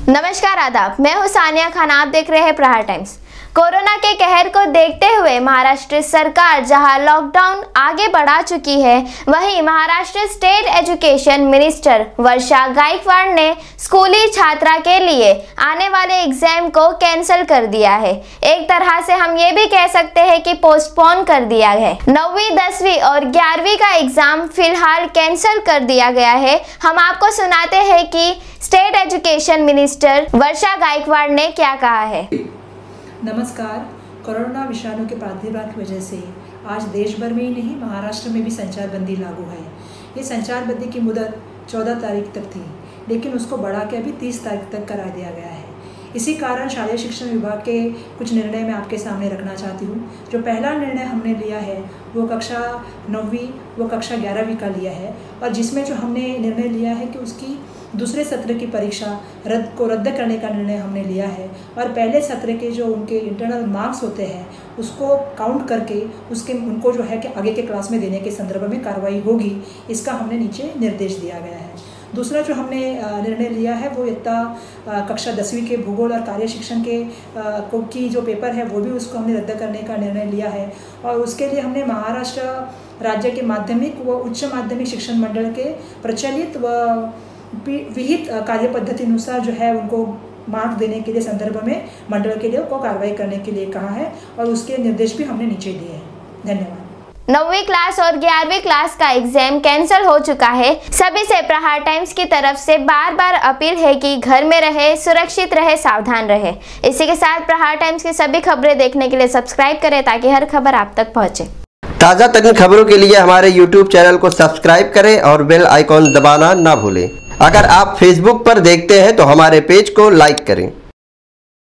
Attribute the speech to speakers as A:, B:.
A: नमस्कार, आदाब। मैं हूं सानिया खान, आप देख रहे हैं प्रहार टाइम्स। कोरोना के कहर को देखते हुए महाराष्ट्र सरकार जहां लॉकडाउन आगे बढ़ा चुकी है, वहीं Maharashtra state education minister Varsha Gaikwad ने स्कूली छात्रा के लिए आने वाले एग्जाम को कैंसिल कर दिया है। एक तरह से हम ये भी कह सकते हैं कि पोस्टपोन कर दिया है। 9वीं, 10वीं और 11वीं का एग्जाम फिलहाल कैंसिल कर दिया गया है। हम आपको सुनाते हैं कि state education minister Varsha Gaikwad ने क्या कहा है।
B: नमस्कार। कोरोना विषाणु के प्रादुर्भाव की वजह से आज देश भर में ही नहीं, महाराष्ट्र में भी संचार बंदी लागू है। ये संचार बंदी की मुदत 14 तारीख तक थी, लेकिन उसको बढ़ा के अभी 30 तारीख तक करा दिया गया है। इसी कारण शालेय शिक्षण विभाग के कुछ निर्णय मैं आपके सामने रखना चाहती हूँ। जो पहला निर्णय हमने लिया है वो कक्षा 9वीं व कक्षा 11वीं का लिया है, और जिसमें जो हमने निर्णय लिया है कि उसकी दूसरे सत्र की परीक्षा रद्द करने का निर्णय हमने लिया है, और पहले सत्र के जो उनके इंटरनल मार्क्स होते हैं उसको काउंट करके उनको जो है कि आगे के क्लास में देने के संदर्भ में कार्रवाई होगी, इसका हमने नीचे निर्देश दिया गया है। दूसरा जो हमने निर्णय लिया है वो इतना कक्षा 10वीं के भूगोल और कार्य शिक्षण की जो पेपर है वो भी उसको हमने रद्द करने का निर्णय लिया है, और उसके लिए हमने महाराष्ट्र राज्य के माध्यमिक व उच्च माध्यमिक शिक्षण मंडल के प्रचलित व विहित कार्य पद्धतिनुसार जो है उनको मार्क्स देने के लिए संदर्भ में मंडल के लिए उनको कार्रवाई करने के लिए कहा है, और उसके निर्देश भी हमने नीचे दिए हैं। धन्यवाद।
A: 9वीं क्लास और 11वीं क्लास का एग्जाम कैंसिल हो चुका है। सभी से प्रहार टाइम्स की तरफ से बार बार अपील है कि घर में रहे, सुरक्षित रहे, सावधान रहे। इसी के साथ प्रहार टाइम्स की सभी खबरें देखने के लिए सब्सक्राइब करें ताकि हर खबर आप तक पहुंचे।
C: ताज़ा तरीन खबरों के लिए हमारे YouTube चैनल को सब्सक्राइब करें और बेल आइकॉन दबाना ना भूलें। अगर आप Facebook पर देखते हैं तो हमारे पेज को लाइक करें।